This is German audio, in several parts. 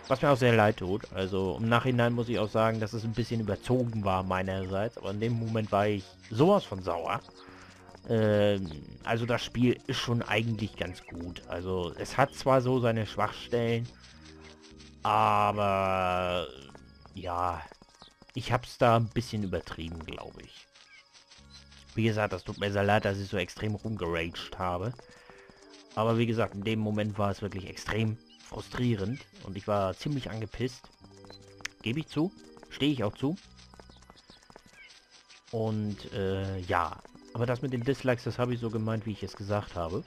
Was mir auch sehr leid tut. Also im Nachhinein muss ich auch sagen, dass es ein bisschen überzogen war meinerseits. Aber in dem Moment war ich sowas von sauer. Also das Spiel ist schon eigentlich ganz gut. Also es hat zwar so seine Schwachstellen, aber ja, ich habe es da ein bisschen übertrieben, glaube ich. Wie gesagt, das tut mir sehr leid, dass ich so extrem rumgeraged habe. Aber wie gesagt, in dem Moment war es wirklich extrem frustrierend und ich war ziemlich angepisst. Gebe ich zu. Stehe ich auch zu. Und ja. Aber das mit den Dislikes, das habe ich so gemeint, wie ich es gesagt habe.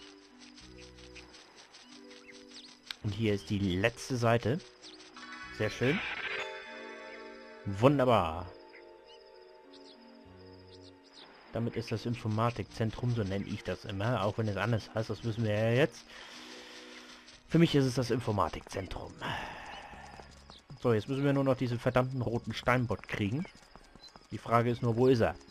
Und hier ist die letzte Seite. Sehr schön. Wunderbar. Damit ist das Informatikzentrum, so nenne ich das immer, auch wenn es anders heißt, das wissen wir ja jetzt. Für mich ist es das Informatikzentrum. So, jetzt müssen wir nur noch diesen verdammten roten Steinbot kriegen. Die Frage ist nur, wo ist er?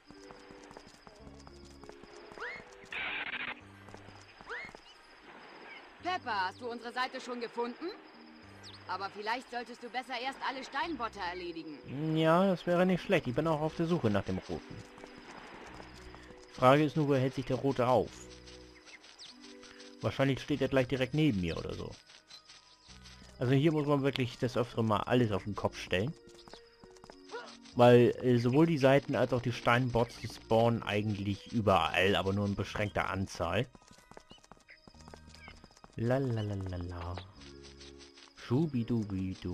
Pepper, hast du unsere Seite schon gefunden? Aber vielleicht solltest du besser erst alle Steinbotter erledigen. Ja, das wäre nicht schlecht. Ich bin auch auf der Suche nach dem Roten. Die Frage ist nur, wo hält sich der Rote auf? Wahrscheinlich steht er gleich direkt neben mir oder so. Also hier muss man wirklich des Öfteren mal alles auf den Kopf stellen. Weil sowohl die Seiten als auch die Steinbots, die spawnen eigentlich überall, aber nur in beschränkter Anzahl. Lalalala. Schubidubidu.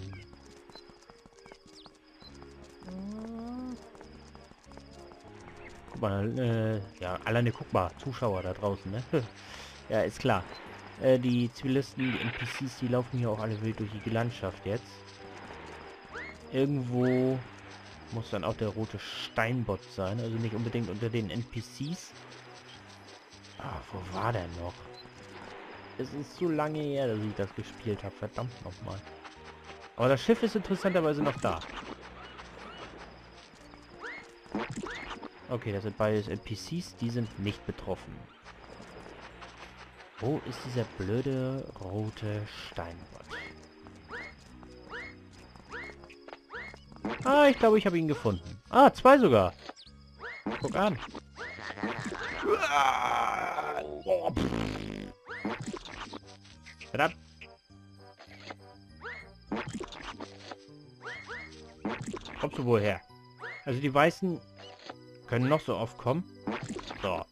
Guck mal, ja, alleine guck mal, Zuschauer da draußen, ne? Ja, ist klar. Die Zivilisten, die NPCs, die laufen hier auch alle wild durch die Landschaft jetzt. Irgendwo muss dann auch der rote Steinbot sein, also nicht unbedingt unter den NPCs. Ah, wo war der noch? Es ist so lange her, dass ich das gespielt habe, verdammt nochmal. Aber das Schiff ist interessanterweise noch da. Okay, das sind beides NPCs, die sind nicht betroffen. Wo ist dieser blöde rote Steinbot? Ah, ich glaube, ich habe ihn gefunden. Ah, zwei sogar. Guck an. Oh, verdammt. Kommst du wohl her? Also die Weißen können noch so oft kommen. So.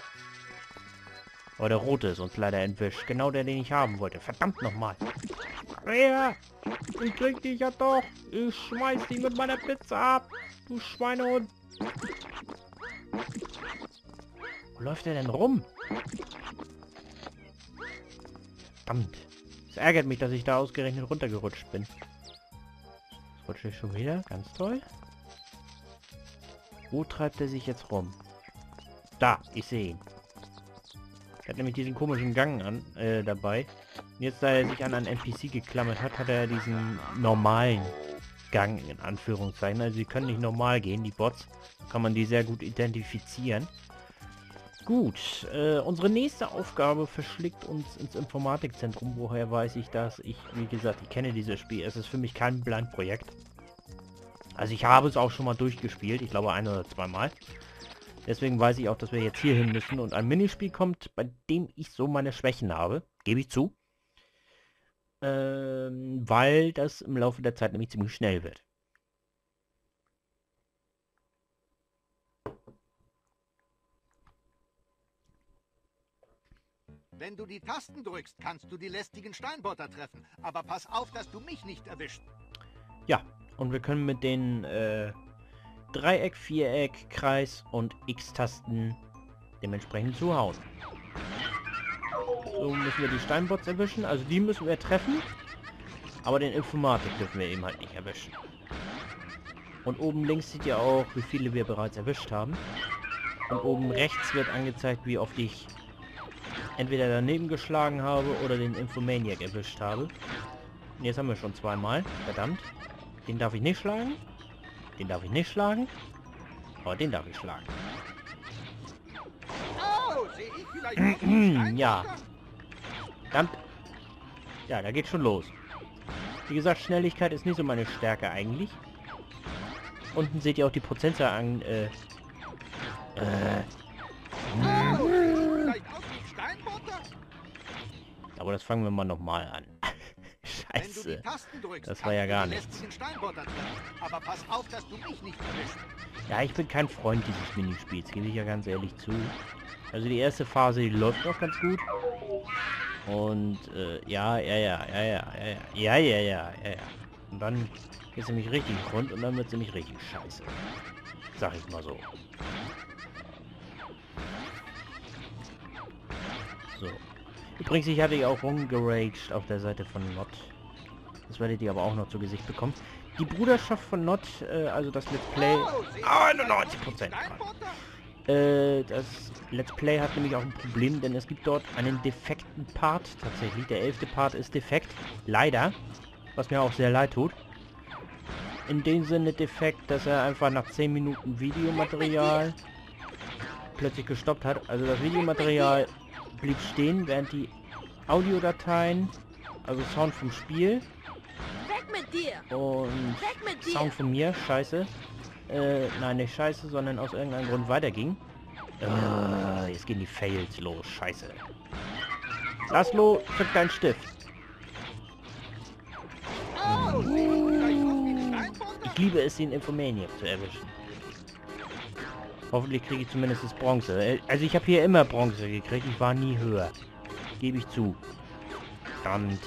Aber der Rote ist uns leider entwischt. Genau der, den ich haben wollte. Verdammt nochmal. Ja, ich krieg dich ja doch. Ich schmeiß dich mit meiner Pizza ab. Du Schweinehund. Wo läuft er denn rum? Verdammt. Es ärgert mich, dass ich da ausgerechnet runtergerutscht bin. Jetzt rutsche ich schon wieder. Ganz toll. Wo treibt er sich jetzt rum? Da, ich sehe ihn. Er hat nämlich diesen komischen Gang dabei. Und jetzt, da er sich an einen NPC geklammert hat, hat er diesen normalen Gang, in Anführungszeichen. Also sie können nicht normal gehen, die Bots. Kann man die sehr gut identifizieren. Gut, unsere nächste Aufgabe verschlägt uns ins Informatikzentrum. Woher weiß ich das? Wie gesagt, ich kenne dieses Spiel. Es ist für mich kein Blindprojekt. Also ich habe es auch schon mal durchgespielt. Ich glaube ein oder zweimal. Deswegen weiß ich auch, dass wir jetzt hier hin müssen und ein Minispiel kommt, bei dem ich so meine Schwächen habe. Gebe ich zu. Weil das im Laufe der Zeit nämlich ziemlich schnell wird. Wenn du die Tasten drückst, kannst du die lästigen Steinbotter treffen. Aber pass auf, dass du mich nicht erwischt. Ja, und wir können mit den Dreieck, Viereck, Kreis und X-Tasten dementsprechend zuhauen. So müssen wir die Steinbots erwischen. Also die müssen wir treffen. Aber den Informatik dürfen wir eben halt nicht erwischen. Und oben links sieht ihr auch, wie viele wir bereits erwischt haben. Und oben rechts wird angezeigt, wie oft ich entweder daneben geschlagen habe oder den Infomaniac erwischt habe. Und jetzt haben wir schon zweimal. Verdammt. Den darf ich nicht schlagen. Den darf ich nicht schlagen. Aber den darf ich schlagen. Oh, sehe ich vielleicht auch Ja. Verdammt. Ja, da geht schon los. Wie gesagt, Schnelligkeit ist nicht so meine Stärke eigentlich. Unten seht ihr auch die Prozentzahl an, Vielleicht auch die Steinbotter? aber das fangen wir mal nochmal an. Wenn du die Scheiße. Tasten drückst, Das war ja kannst du gar die nichts. lästigen Steinbotter treffen. Aber pass auf, dass du mich nicht erwischst. Ja, ich bin kein Freund dieses Minispiels, gebe ich ja ganz ehrlich zu. Also die erste Phase, die läuft noch ganz gut. Und, ja. Und dann geht es nämlich richtig rund und dann wird es nämlich richtig scheiße. Sag ich mal so. So. Übrigens, ich hatte ja auch rumgeraged auf der Seite von Not. Das werdet ihr aber auch noch zu Gesicht bekommen. Die Bruderschaft von Not, also das Let's Play... Oh, siehst du 91%. Steinbotter? Das Let's Play hat nämlich auch ein Problem, denn es gibt dort einen defekten Part tatsächlich. Der 11. Part ist defekt. Leider. Was mir auch sehr leid tut. In dem Sinne defekt, dass er einfach nach 10 Minuten Videomaterial plötzlich gestoppt hat. Also das Videomaterial blieb stehen, während die Audiodateien, also Sound vom Spiel Weg mit dir! und Weg mit dir! Sound von mir, scheiße. Nein, nicht scheiße, sondern aus irgendeinem Grund weiterging. Jetzt gehen die Fails los, scheiße. Laszlo, zück deinen Stift. Oh, siehst du vielleicht auch die Steinbotter? Ich liebe es, den Infomaniac zu erwischen. Hoffentlich kriege ich zumindest das Bronze. Also ich habe hier immer Bronze gekriegt, ich war nie höher. Gebe ich zu. Und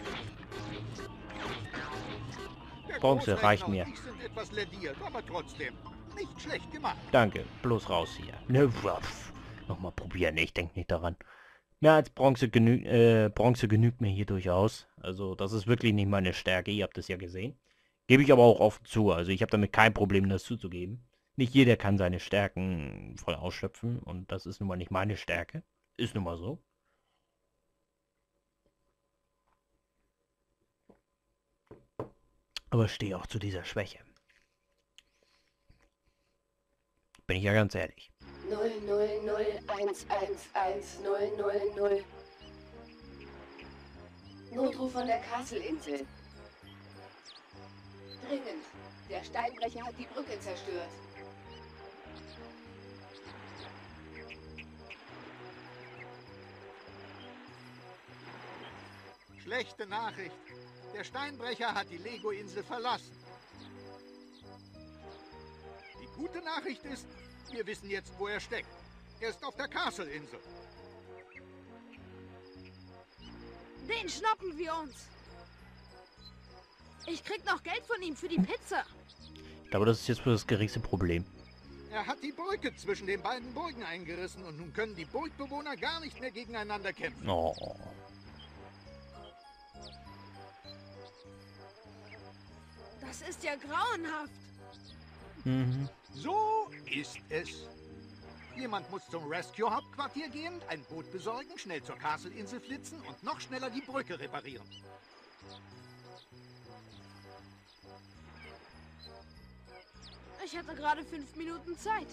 Der Bronze Großrechner reicht und mir. ich sind etwas lediert, aber trotzdem nicht schlecht gemacht. Danke, bloß raus hier. Ne, wuff. Nochmal probieren, ich denke nicht daran. Mehr als Bronze, Bronze genügt mir hier durchaus. Also das ist wirklich nicht meine Stärke, ihr habt es ja gesehen. Gebe ich aber auch offen zu, also ich habe damit kein Problem, das zuzugeben. Nicht jeder kann seine Stärken voll ausschöpfen und das ist nun mal nicht meine Stärke. Ist nun mal so. Aber stehe auch zu dieser Schwäche. Bin ich ja ganz ehrlich. 000111000. Notruf von der Castle-Insel. Dringend. Der Steinbrecher hat die Brücke zerstört. Schlechte Nachricht. Der Steinbrecher hat die Lego-Insel verlassen. Die gute Nachricht ist, wir wissen jetzt, wo er steckt. Er ist auf der Castle-Insel. Den schnappen wir uns! Ich krieg noch Geld von ihm für die Pizza! Ich glaube, das ist jetzt wohl das geringste Problem. Er hat die Brücke zwischen den beiden Burgen eingerissen und nun können die Burgbewohner gar nicht mehr gegeneinander kämpfen. Oh. Das ist ja grauenhaft! Mhm. So ist es. Jemand muss zum Rescue-Hauptquartier gehen, ein Boot besorgen, schnell zur Castle-Insel flitzen und noch schneller die Brücke reparieren. Ich hatte gerade 5 Minuten Zeit.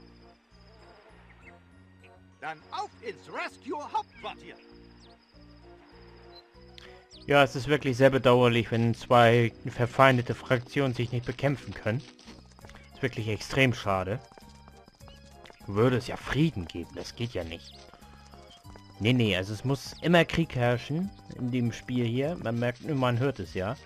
Dann auf ins Rescue-Hauptquartier. Ja, es ist wirklich sehr bedauerlich, wenn zwei verfeindete Fraktionen sich nicht bekämpfen können. Ist wirklich extrem schade. Würde es ja Frieden geben, das geht ja nicht. Nee, also es muss immer Krieg herrschen in dem Spiel hier. Man merkt, man hört es ja.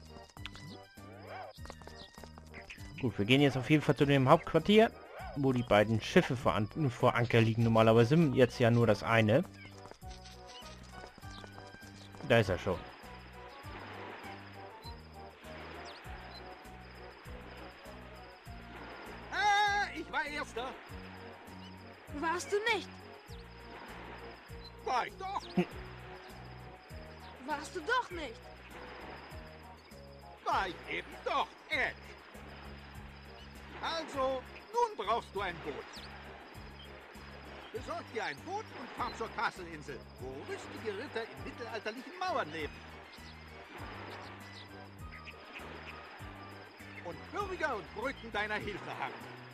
Gut, wir gehen jetzt auf jeden Fall zu dem Hauptquartier, wo die beiden Schiffe vor Anker liegen normalerweise. Jetzt ja nur das eine. Da ist er schon. Ich war Erster. Warst du nicht? War ich doch. Warst du doch nicht? War ich eben doch, Ed. Also, nun brauchst du ein Boot. Besorg dir ein Boot und fahr zur Castle-Insel, wo rüstige Ritter in mittelalterlichen Mauern leben. Und Bürger und Brücken deiner Hilfe harren.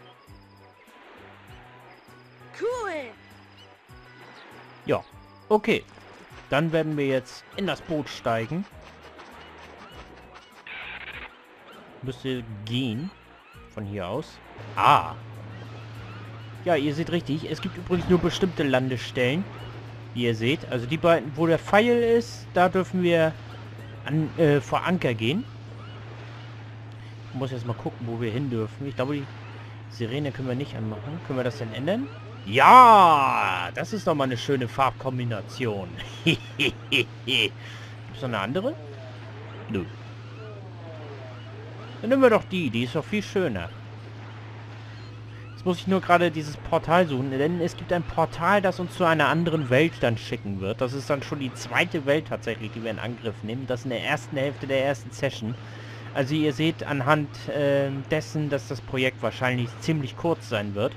Cool! Ja, okay. Dann werden wir jetzt in das Boot steigen. Müsste gehen. Von hier aus. Ah. Ja, ihr seht richtig. Es gibt übrigens nur bestimmte Landestellen. Wie ihr seht. Also die beiden, wo der Pfeil ist, da dürfen wir vor Anker gehen. Ich muss jetzt mal gucken, wo wir hin dürfen. Ich glaube, die Sirene können wir nicht anmachen. Können wir das denn ändern? Ja! Das ist doch mal eine schöne Farbkombination. Gibt es noch eine andere? Nö. Dann nehmen wir doch die. Die ist doch viel schöner. Jetzt muss ich nur gerade dieses Portal suchen, denn es gibt ein Portal, das uns zu einer anderen Welt dann schicken wird. Das ist dann schon die zweite Welt tatsächlich, die wir in Angriff nehmen. Das in der ersten Hälfte der ersten Session. Also ihr seht anhand dessen, dass das Projekt wahrscheinlich ziemlich kurz sein wird.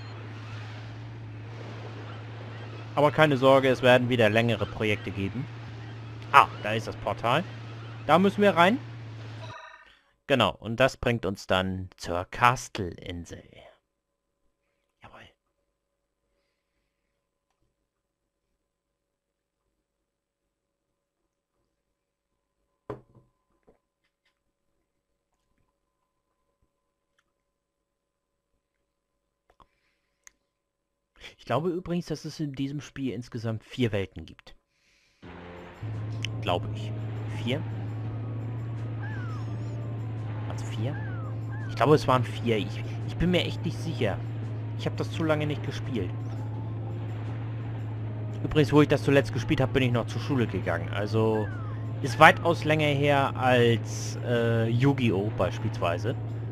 Aber keine Sorge, es werden wieder längere Projekte geben. Ah, da ist das Portal. Da müssen wir rein. Genau, und das bringt uns dann zur Castle-Insel. Jawohl. Ich glaube übrigens, dass es in diesem Spiel insgesamt 4 Welten gibt. Glaube ich. 4? Also 4? Ich glaube, es waren 4. Ich bin mir echt nicht sicher. Ich habe das zu lange nicht gespielt. Übrigens, wo ich das zuletzt gespielt habe, bin ich noch zur Schule gegangen. Also ist weitaus länger her als Yu-Gi-Oh! Beispielsweise.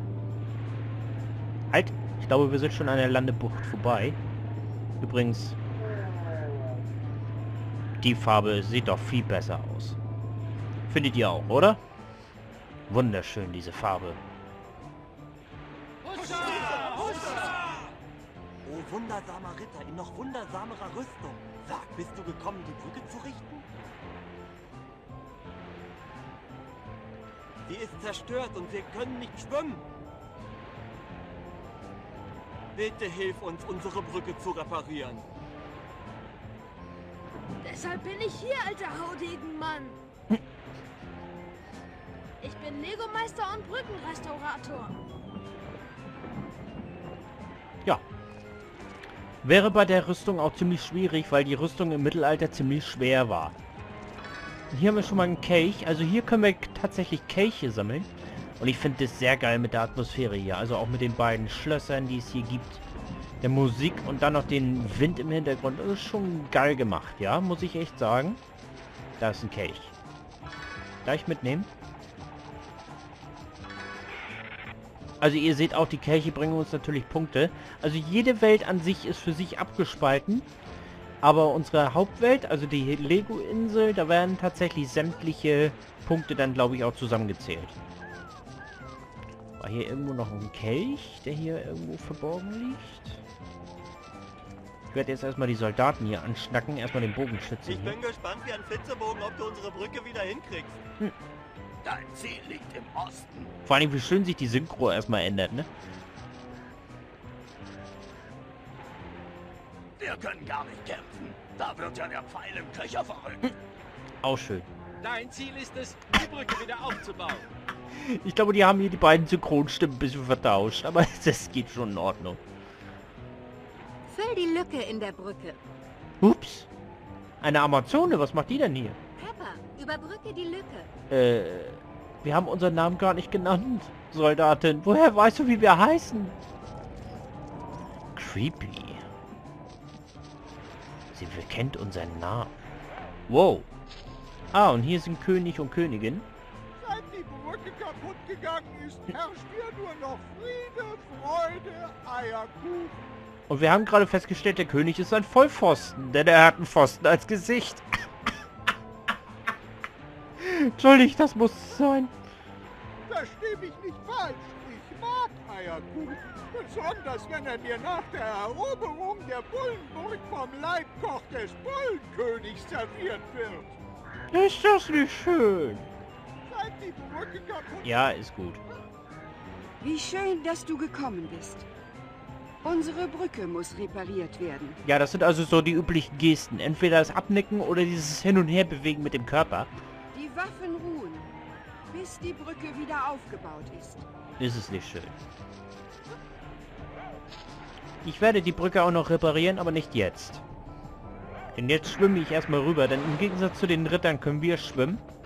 Halt, ich glaube, wir sind schon an der Landebucht vorbei. Übrigens, die Farbe sieht doch viel besser aus. Findet ihr auch, oder? Wunderschön, diese Farbe. Oh, wundersamer Ritter in noch wundersamerer Rüstung. Sag, bist du gekommen, die Brücke zu richten? Sie ist zerstört und wir können nicht schwimmen. Bitte hilf uns, unsere Brücke zu reparieren. Deshalb bin ich hier, alter Haudegen-Mann. Ich bin Lego-Meister und Brückenrestaurator. Ja. Wäre bei der Rüstung auch ziemlich schwierig, weil die Rüstung im Mittelalter ziemlich schwer war. Hier haben wir schon mal einen Kelch. Also hier können wir tatsächlich Kelche sammeln. Und ich finde das sehr geil mit der Atmosphäre hier. Also auch mit den beiden Schlössern, die es hier gibt. Der Musik und dann noch den Wind im Hintergrund. Das ist schon geil gemacht, ja, muss ich echt sagen. Da ist ein Kelch. Gleich mitnehmen. Also ihr seht auch, die Kelche bringen uns natürlich Punkte. Also jede Welt an sich ist für sich abgespalten. Aber unsere Hauptwelt, also die Lego-Insel, da werden tatsächlich sämtliche Punkte dann, glaube ich, auch zusammengezählt. War hier irgendwo noch ein Kelch, der hier irgendwo verborgen liegt? Ich werde jetzt erstmal die Soldaten hier anschnacken. Erstmal den Bogenschützen Ich hier. bin gespannt wie ein Flitzebogen, ob du unsere Brücke wieder hinkriegst. Dein Ziel liegt im Osten. Vor allem, wie schön sich die Synchro erstmal ändert, ne? Wir können gar nicht kämpfen. Da wird ja der Pfeil im Köcher verrückt. Auch schön. Dein Ziel ist es, die Brücke wieder aufzubauen. Ich glaube, die haben hier die beiden Synchronstimmen ein bisschen vertauscht. Aber das geht schon in Ordnung. Füll die Lücke in der Brücke. Ups. Eine Amazone, was macht die denn hier? Pepper, überbrücke die Lücke. Wir haben unseren Namen gar nicht genannt, Soldatin. Woher weißt du, wie wir heißen? Creepy. Sie kennt unseren Namen. Wow. Ah, und hier sind König und Königin. Seit die Brücke kaputt gegangen ist, herrscht hier nur noch Friede, Freude, Eierkuchen. Und wir haben gerade festgestellt, der König ist ein Vollpfosten, denn er hat einen Pfosten als Gesicht. Entschuldigt, das muss sein. Versteh mich nicht falsch. Ich mag Eierkuchen. Besonders wenn er mir nach der Eroberung der Bullenburg vom Leibkoch des Bullenkönigs serviert wird. Ist das nicht schön? Seit die Brücke kaputt Ja, ist gut. Wie schön, dass du gekommen bist. Unsere Brücke muss repariert werden. Ja, das sind also so die üblichen Gesten. Entweder das Abnicken oder dieses Hin- und Herbewegen mit dem Körper. Die Waffen ruhen. bis die Brücke wieder aufgebaut ist. Ist es nicht schön. Ich werde die Brücke auch noch reparieren, aber nicht jetzt. Denn jetzt schwimme ich erstmal rüber, denn im Gegensatz zu den Rittern können wir schwimmen.